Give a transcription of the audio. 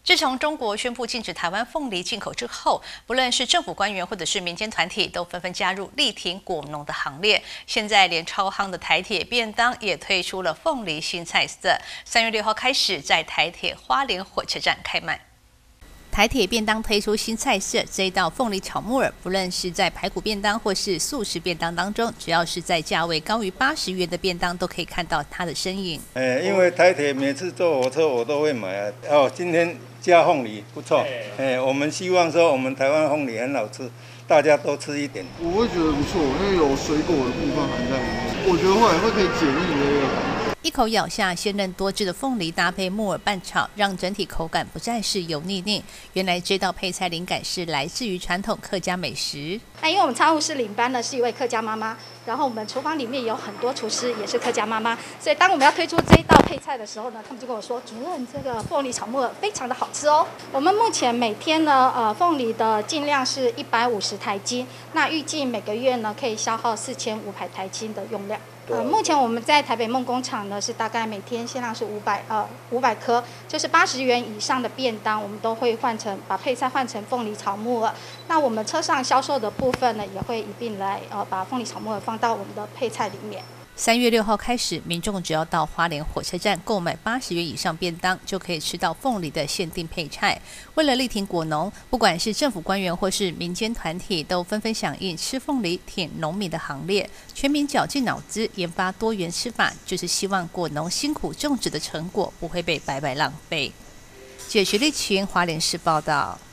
自从中国宣布禁止台湾凤梨进口之后，不论是政府官员或者是民间团体，都纷纷加入力挺果农的行列。现在连超夯的台铁便当也推出了凤梨新菜色，3月6号开始在台铁花莲火车站开卖。台铁便当推出新菜色，这一道凤梨炒木耳，不论是在排骨便当或是素食便当当中，只要是在价位高于80元的便当，都可以看到它的身影。 因为台铁每次坐火车我都会买啊。哦，今天加凤梨不错。我们希望说我们台湾凤梨很好吃，大家多吃一点。 我会觉得不错，因为有水果的部分含在里面，我觉得会可以解腻的一个感觉。 一口咬下鲜嫩多汁的凤梨，搭配木耳拌炒，让整体口感不再是油腻腻。原来这道配菜灵感是来自于传统客家美食。 因为我们仓务室领班呢是一位客家妈妈，然后我们厨房里面有很多厨师也是客家妈妈，所以当我们要推出这一道配菜的时候呢，他们就跟我说：“主任，这个凤梨炒木耳非常的好吃哦。”我们目前每天呢，凤梨的进量是150台斤，那预计每个月呢可以消耗4500台斤的用量。目前我们在台北梦工厂呢是大概每天限量是500颗，就是80元以上的便当，我们都会把配菜换成凤梨炒木耳。那我们车上销售的部分呢，也会一并来把凤梨炒木耳放到我们的配菜里面。 3月6号开始，民众只要到花莲火车站购买80元以上便当，就可以吃到凤梨的限定配菜。为了力挺果农，不管是政府官员或是民间团体，都纷纷响应吃凤梨挺农民的行列，全民绞尽脑汁研发多元吃法，就是希望果农辛苦种植的成果不会被白白浪费。记者徐立群，花莲市报道。